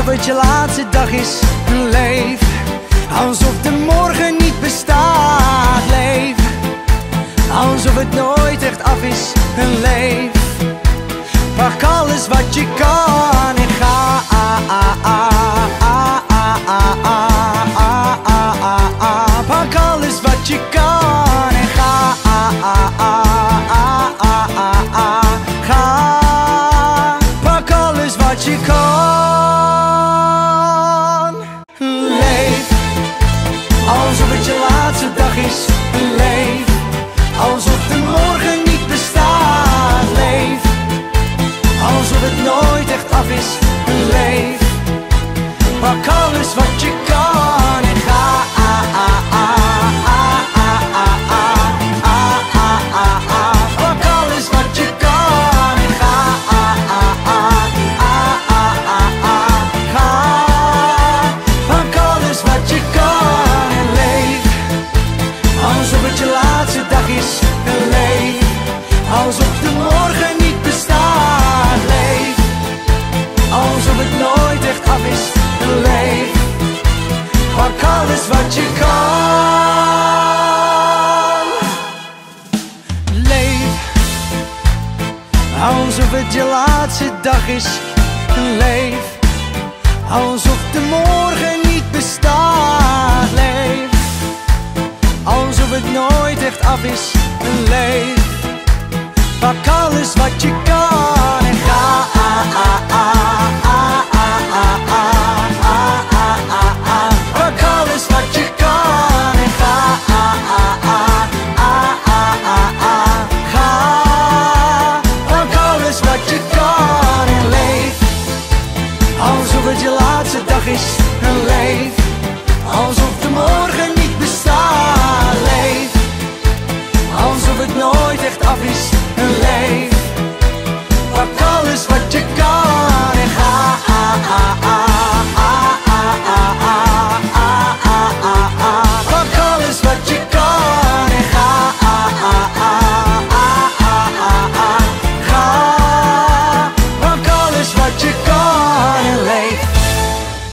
het je laatste dag is. Leef alsof de morgen niet bestaat. Leef alsof het nooit echt af is. Leef, pak alles wat je kan en ga. Pak alles wat je kan en ga. Ga, pak alles wat je kan. Leef alsof het je laatste dag is. Leef alsof de morgen niet bestaat. Leef alsof het nooit echt af is. Leef, pak alles wat je kan en ga. Pak alles wat je kan en ga. Ga, pak alles wat je kan en leef alsof het je laatste dag is. Leef alsof de morgen niet bestaat. Leef alsof het nooit echt af is. Leef, pak alles wat je kan. Leef alsof het je laatste dag is. Leef alsof de morgen niet bestaat. Leef alsof het nooit echt af is. Leef, pak alles wat je kan en ga. Pak alles wat je kan en ga. Ga, pak alles wat je kan en leef alsof het je laatste dag is. Leef alsof